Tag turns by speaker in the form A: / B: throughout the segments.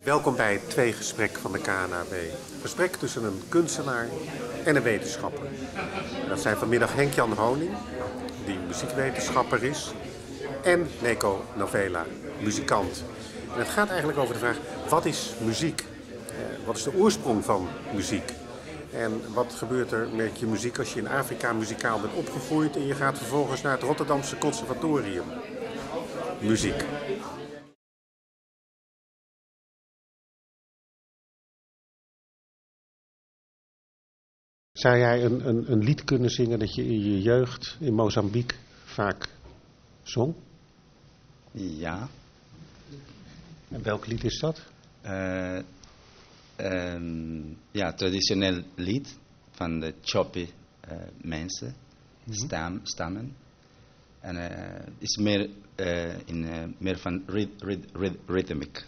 A: Welkom bij het tweegesprek van de KNAB. Gesprek tussen een kunstenaar en een wetenschapper. Dat zijn vanmiddag Henk-Jan Honing, die muziekwetenschapper is, en Neko Novela, muzikant. En het gaat eigenlijk over de vraag, wat is muziek? Wat is de oorsprong van muziek? En wat gebeurt er met je muziek als je in Afrika muzikaal bent opgegroeid en je gaat vervolgens naar het Rotterdamse Conservatorium? Muziek. Zou jij een lied kunnen zingen dat je in je jeugd in Mozambique vaak zong?
B: Ja.
A: En welk lied is dat?
B: Traditioneel lied van de Chopi mensen, stammen. En is meer meer van rhythmic.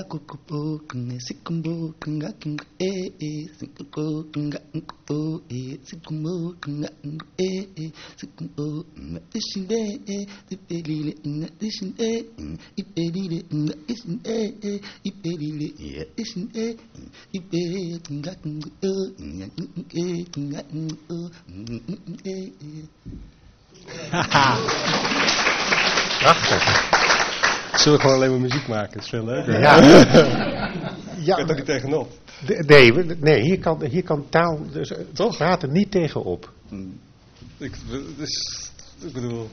C: Prachtig. Zullen we gewoon alleen maar muziek maken? Dat is veel leuker.
A: Ja.
C: Ik ben er niet tegenop.
A: Nee, hier kan taal, dus toch praten niet tegenop.
C: Ik bedoel...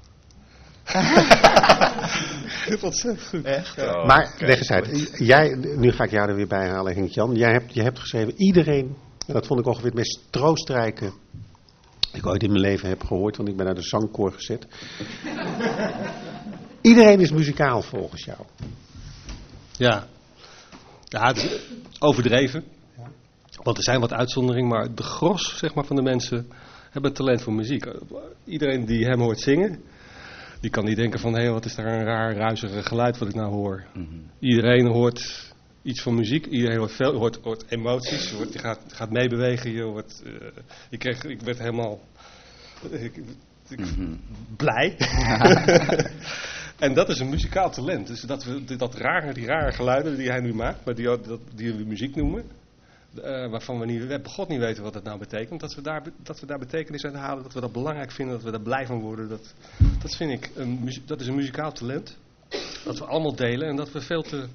C: Dit ontzettend goed.
B: Echt?
C: Ja.
A: Maar leg eens uit. Nu ga ik jou er weer bij halen, Henk-Jan. Je hebt geschreven, iedereen, en dat vond ik ongeveer het meest troostrijke ik ooit in mijn leven heb gehoord, want ik ben naar de zangkoor gezet. Iedereen is muzikaal volgens jou.
C: Ja, het is overdreven. Want er zijn wat uitzonderingen, maar de gros zeg maar, van de mensen hebben talent voor muziek. Iedereen die hem hoort zingen, die kan niet denken van, hé, wat is daar een raar, ruizig geluid wat ik nou hoor. Mm-hmm. Iedereen hoort iets van muziek, iedereen hoort emoties, je gaat meebewegen, ik werd helemaal blij. En dat is een muzikaal talent. Dus die rare geluiden die hij nu maakt, maar die we muziek noemen, waarvan we God niet weten wat dat nou betekent, dat we daar betekenis uit halen, dat we dat belangrijk vinden, dat we daar blij van worden. Dat vind ik, dat is een muzikaal talent, dat we allemaal delen en dat we veel te...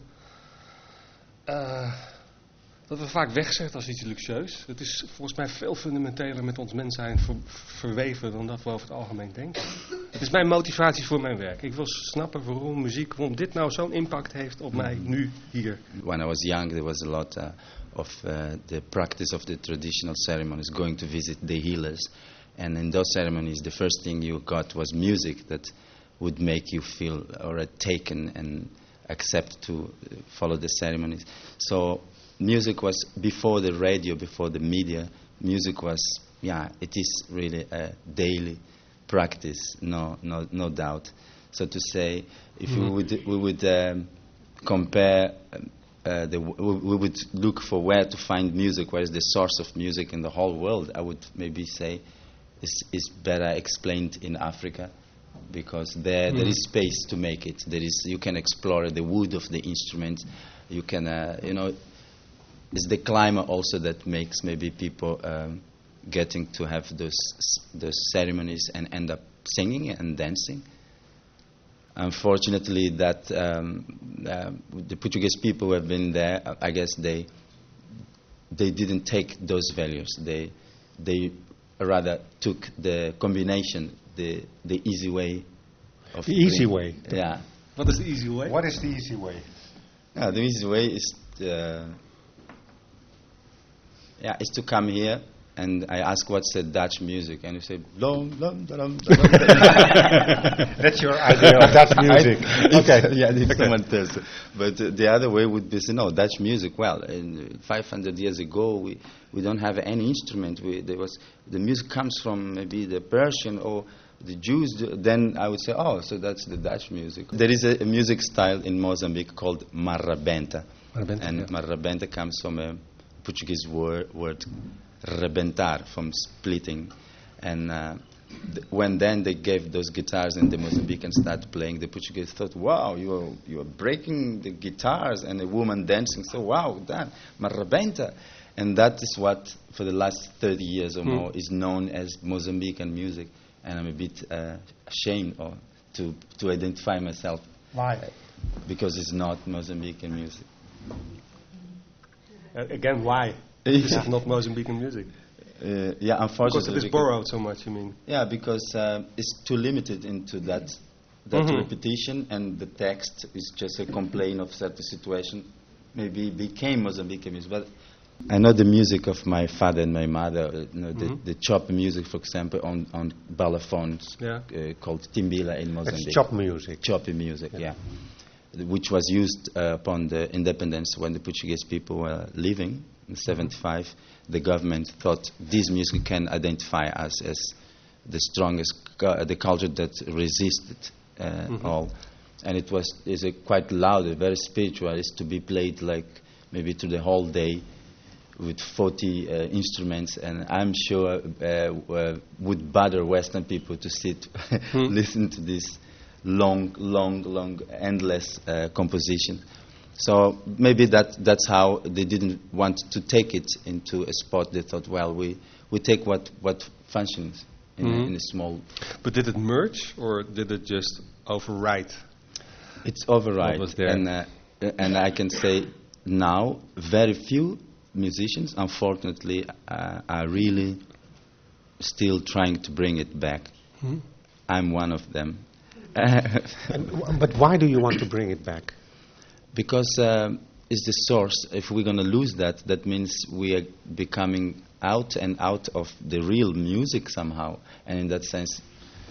C: dat we vaak wegzetten als iets luxueus. Het is volgens mij veel fundamenteler met ons mens zijn verweven dan dat we over het algemeen denken. Het is mijn motivatie voor mijn werk. Ik wil snappen waarom dit nou zo'n impact heeft op mij nu hier.
B: When I was young there was a lot of the practice of the traditional ceremonies, going to visit the healers. And in those ceremonies the first thing you got was music that would make you feel taken and accept to follow the ceremonies. So music was, before the radio, before the media, music was, it is really a daily practice, no doubt. So to say, if we would compare, we would look for where to find music, where is the source of music in the whole world, I would maybe say is better explained in Africa. Because there is space to make it. You can explore the wood of the instrument. You can, it's the climate also that makes maybe people getting to have those ceremonies and end up singing and dancing. Unfortunately, that the Portuguese people who have been there, I guess they didn't take those values. They rather took the combination. The easy way of
A: the easy way.
B: Yeah.
C: What is the easy way?
A: What is the easy way?
B: The easy way is is to come here and I ask what's the Dutch music and you say blom blom blom.
A: That's your idea of Dutch music. Okay.
B: If someone tells. But the other way would be Dutch music. Well, 500 years ago we don't have any instrument. The music comes from maybe the Persian or the Jews. Then I would say, so that's the Dutch music. There is a music style in Mozambique called marrabenta. Marrabenta comes from a Portuguese word rebentar, from splitting, and when then they gave those guitars and the Mozambicans started playing, the Portuguese thought, wow, you are breaking the guitars, and a woman dancing, so wow, that, marrabenta. And that is what, for the last 30 years or more, is known as Mozambican music. And I'm a bit ashamed to identify myself.
A: Why?
B: Because it's not Mozambican music.
C: Again, why? Is it not Mozambican music?
B: Yeah, unfortunately.
C: Because it is borrowed so much, you mean?
B: Yeah, because it's too limited into that repetition, and the text is just a complaint of certain situation. Maybe it became Mozambican music, but I know the music of my father and my mother. The chop music, for example, on balafons, called timbila in Mozambique.
A: It's chop music.
B: Choppy music, yeah. Which was used upon the independence when the Portuguese people were leaving in 1975. The government thought this music can identify us as the strongest, the culture that resisted all. And it is quite loud, very spiritual. It's to be played like maybe through the whole day with 40 instruments. And I'm sure would bother Western people to sit, listen to this long, endless composition. So maybe that's how they didn't want to take it into a spot. They thought, well, we take what functions in a small.
C: But did it merge, or did it just override?
B: It's override.
C: What was there?
B: And I can say now, very few musicians, unfortunately, are really still trying to bring it back. I'm one of them.
A: But why do you want to bring it back?
B: Because it's the source. If we're going to lose that, that means we are becoming out of the real music somehow. And in that sense,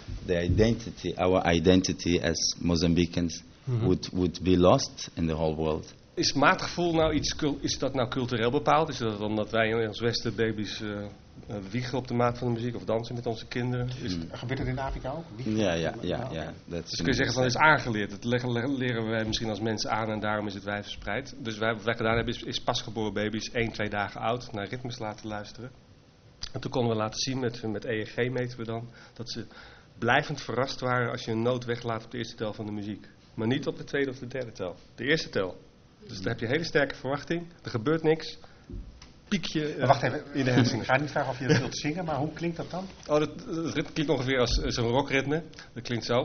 B: our identity as Mozambicans would be lost in the whole world.
C: Is maatgevoel nou is dat nou cultureel bepaald? Is dat omdat wij als Westen baby's wiegen op de maat van de muziek of dansen met onze kinderen?
A: Gebeurt dat in Afrika ook?
B: Ja.
C: Dus kun je zeggen van het is aangeleerd. Dat leren wij misschien als mensen aan en daarom is het wij verspreid. Dus wat wij gedaan hebben is pasgeboren baby's 1-2 dagen oud naar ritmes laten luisteren. En toen konden we laten zien met EEG meten we dan dat ze blijvend verrast waren als je een noot weglaat op de eerste tel van de muziek. Maar niet op de tweede of de derde tel. De eerste tel. Dus dan heb je een hele sterke verwachting. Er gebeurt niks. Piekje
A: wacht even, in de hersenen. Ik ga niet vragen of je dat wilt zingen, maar hoe klinkt dat dan?
C: Het ritme klinkt ongeveer als zo'n rockritme. Dat klinkt zo.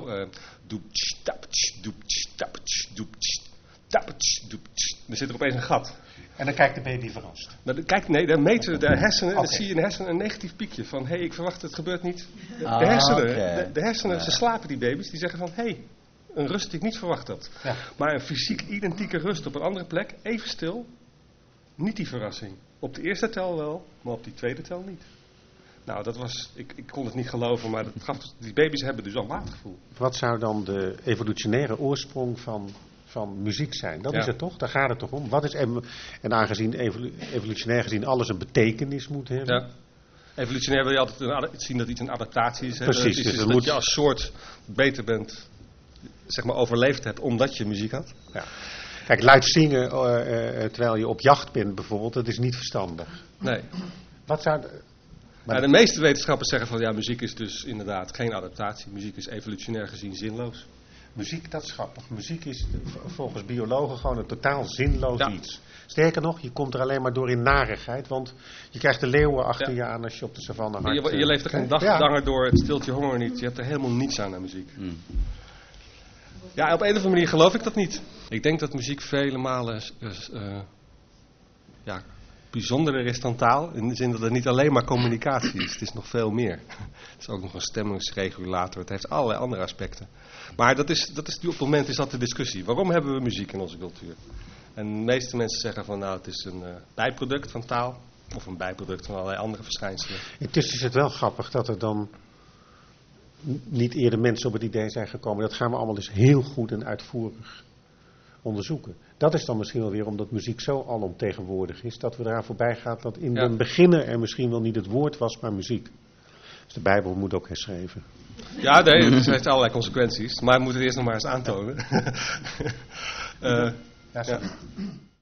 C: Er zit er opeens een gat.
A: En dan kijkt de baby verrast.
C: Dan meten we de hersenen. Dan zie je in de hersenen een negatief piekje. Van, ik verwacht het gebeurt niet. De hersenen, ze slapen die baby's. Die zeggen van, een rust die ik niet verwacht had. Ja. Maar een fysiek identieke rust op een andere plek, even stil, niet die verrassing. Op de eerste tel wel, maar op die tweede tel niet. Nou, dat was, ik kon het niet geloven, maar die baby's hebben dus al maatgevoel.
A: Wat zou dan de evolutionaire oorsprong van muziek zijn? Dat is het toch? Daar gaat het toch om? Wat is en aangezien evolutionair gezien alles een betekenis moet hebben.
C: Ja. Evolutionair wil je altijd zien dat iets een adaptatie is.
A: Precies.
C: Dus dat je als soort beter bent, zeg maar overleefd hebt omdat je muziek had.
A: Ja. Kijk, luid zingen terwijl je op jacht bent bijvoorbeeld, dat is niet verstandig.
C: Nee.
A: Wat zou...
C: de meeste wetenschappers zeggen van muziek is dus inderdaad geen adaptatie. Muziek is evolutionair gezien zinloos.
A: Muziek, dat is grappig. Muziek is volgens biologen gewoon een totaal zinloos iets. Sterker nog, je komt er alleen maar door in narigheid, want je krijgt de leeuwen achter je aan als je op de savanne hard...
C: Je leeft er geen dag langer door, het stilt je honger niet. Je hebt er helemaal niets aan muziek. Ja, op een of andere manier geloof ik dat niet. Ik denk dat muziek vele malen bijzonderer is dan taal. In de zin dat het niet alleen maar communicatie is. Het is nog veel meer. Het is ook nog een stemmingsregulator. Het heeft allerlei andere aspecten. Maar op het moment is dat de discussie. Waarom hebben we muziek in onze cultuur? En de meeste mensen zeggen van het is een bijproduct van taal. Of een bijproduct van allerlei andere verschijnselen.
A: Intussen is het wel grappig dat er dan niet eerder mensen op het idee zijn gekomen. Dat gaan we allemaal dus heel goed en uitvoerig onderzoeken. Dat is dan misschien wel weer omdat muziek zo alomtegenwoordig is, dat we eraan voorbij gaan dat in den beginnen er misschien wel niet het woord was, maar muziek. Dus de Bijbel moet ook herschreven.
C: Ja, nee, het heeft allerlei consequenties. Maar we moeten het eerst nog maar eens aantonen.
A: Ja.